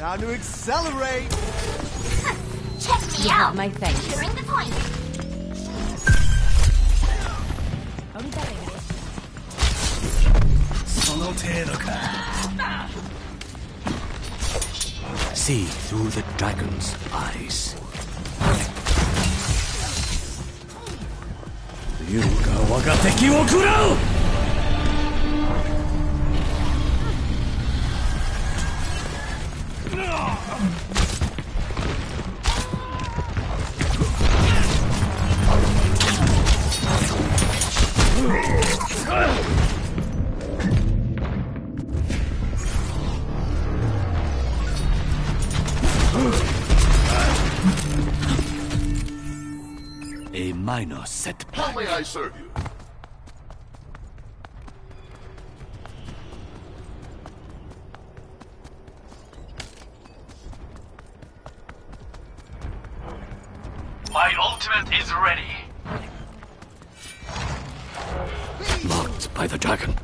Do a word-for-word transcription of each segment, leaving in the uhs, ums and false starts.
Time to accelerate! Check me You out! have my thanks. Securing the point! See through the dragon's eyes. You ga waga teki wo kurau! A minor setback. How may I serve you? My ultimate is ready. Marked by the dragon.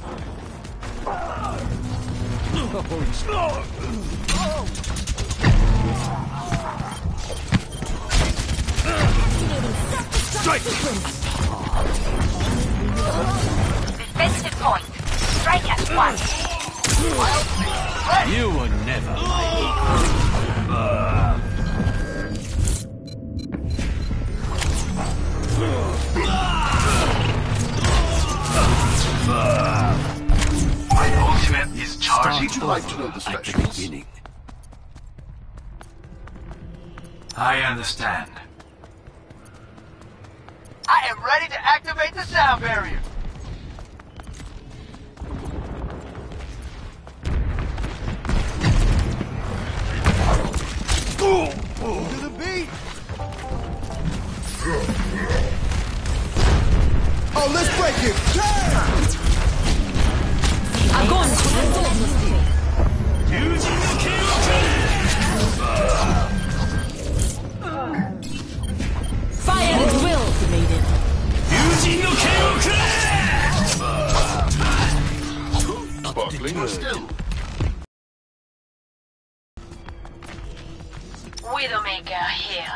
Strike! Defensive point. Strike at once. You were never my My ultimate is charging. Would you like to know the at the specials? beginning. I understand. I am ready to activate the sound barrier! To the beat! Oh, let's break it! Огонь! Fire at will, maiden. Sparkling still. Widowmaker here.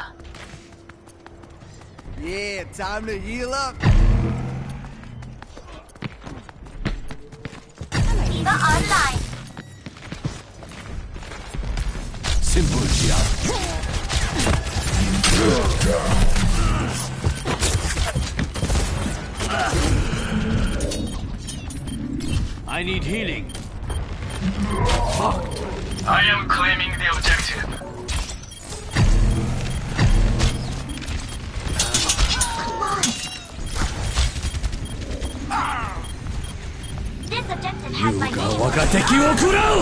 Yeah, time to heal up! Diva online. Simple job. I need healing. I am claiming the objective. This objective has my Yuga name. waga teki wo kurau!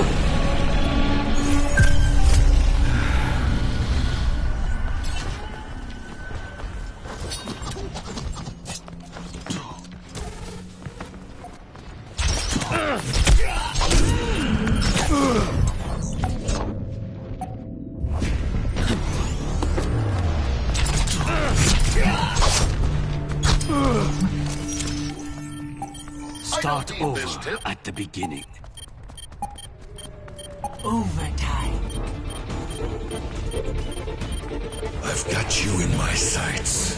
Start need this over tip. at the beginning. Overtime. I've got you in my sights.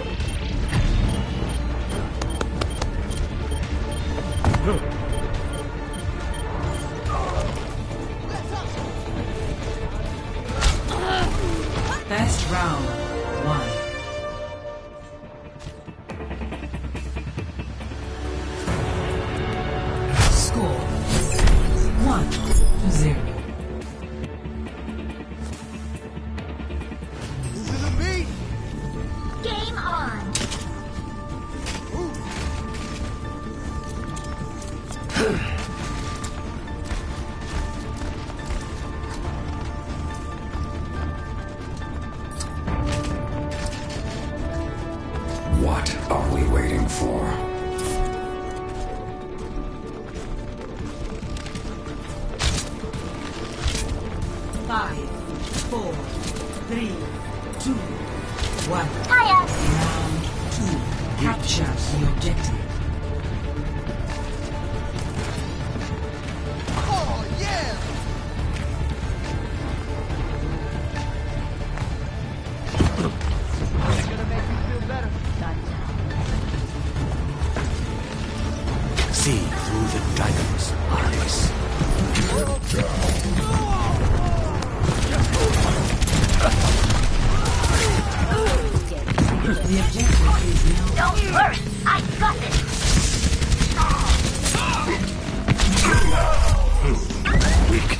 Best round, one. Score, one to zero. To the beat! Game on. What are we waiting for? Five, four, three, two, one. Hiya. Round two. Capture the objective. Oh, yeah! See through the dragon's eyes. The objective is now Don't worry, I got this. Weak.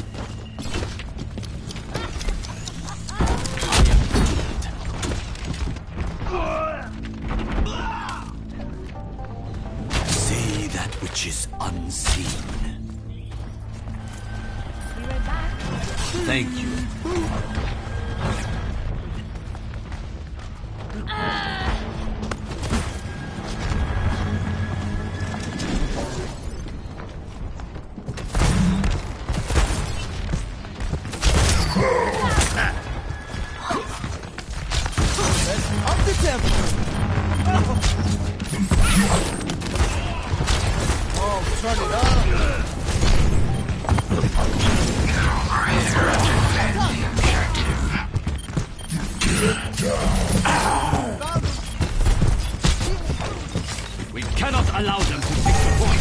See that which is unseen. Thank you. Up the tempo. Oh, turn it up. We cannot allow them to pick the point.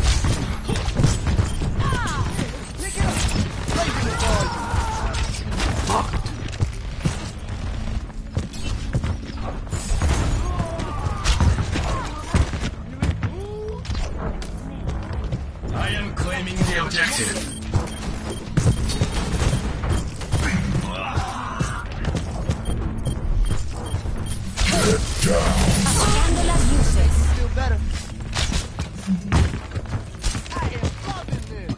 Pick it up. Raising it for you. Locked. I am claiming the objective. Still better. I am loving this.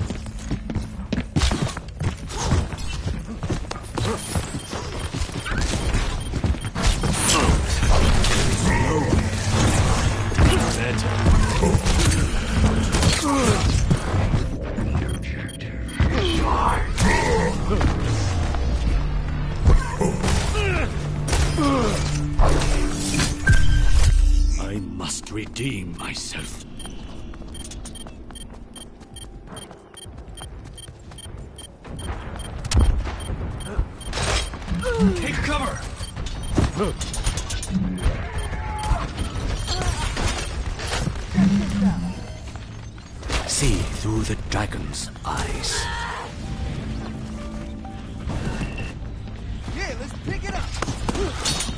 I must redeem myself. Take cover. See through the dragon's eyes. Yeah, let's pick it up.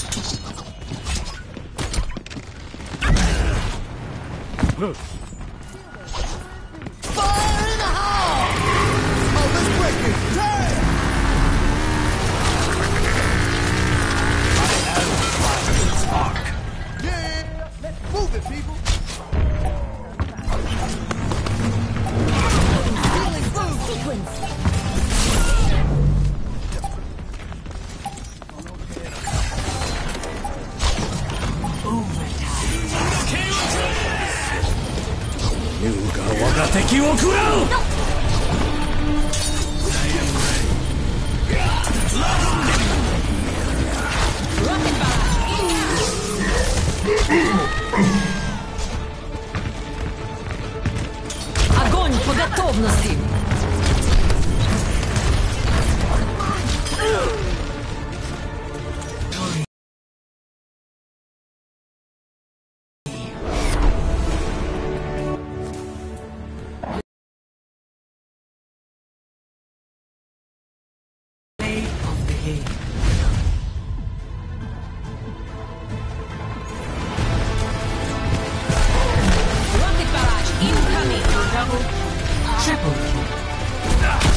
Fire in the hole! Oh, let's break it. Damn! Yeah, let's move it, people. Healing food. Yuga waga teki wo kurau! огонь по готовности. Play of the game. Rocket barrage incoming. Double, triple kill.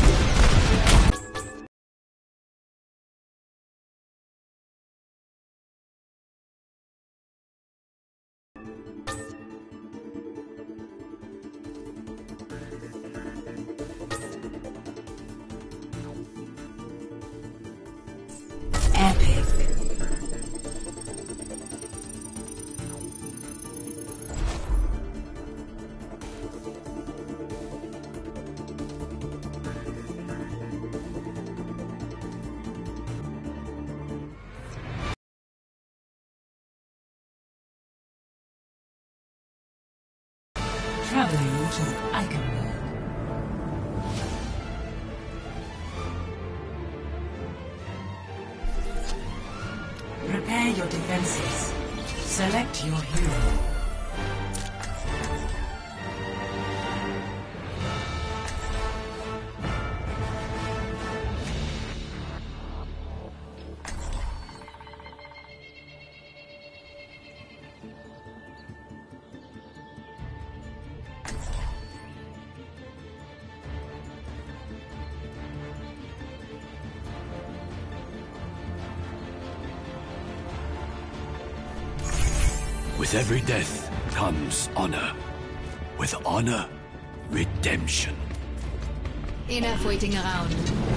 Epic. Traveling to Eichenberg. Prepare your defenses. Select your hero. With every death comes honor. With honor, redemption. Enough waiting around.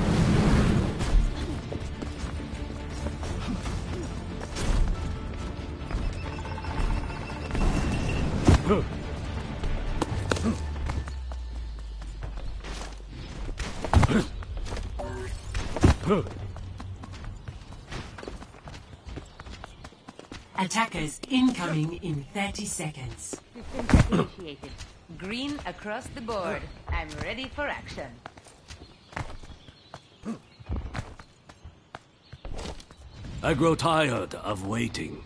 Attackers incoming in thirty seconds. Systems initiated. Green across the board. I'm ready for action. I grow tired of waiting.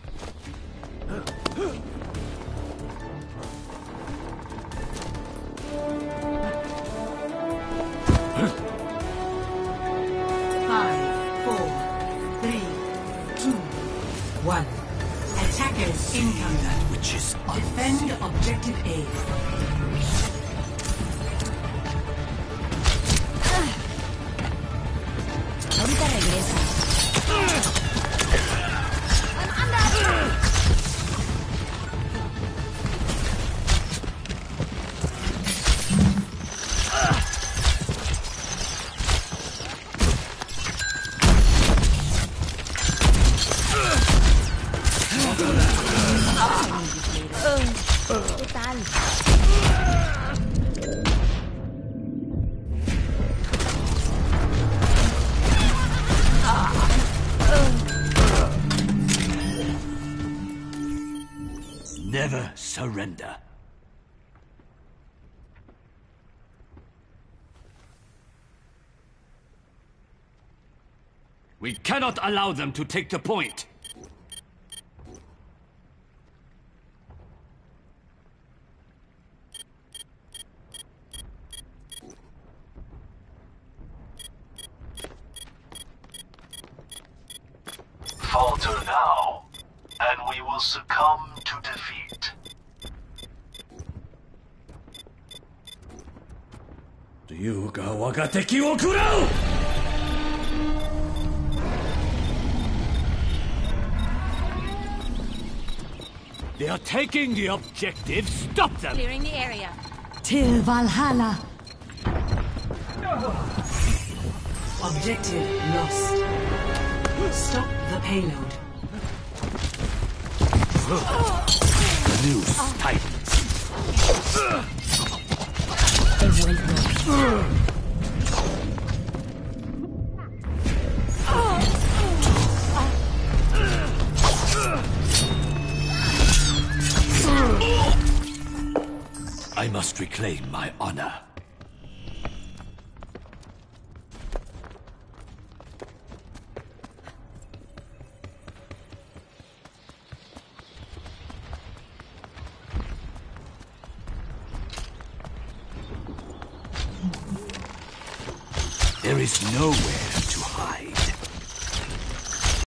Five, four, three, two, one. Attackers incoming. That which is Defend objective A. Ahorita regresa. ¿Qué tal? Never surrender. We cannot allow them to take the point. Falter now, and we will succumb to defeat. Ryuga waga teki wo kurau! They are taking the objective. Stop them! Clearing the area. Till Valhalla. Objective lost. Stop the payload. The news tightens. He vuelto. I must reclaim my honor. There is nowhere to hide.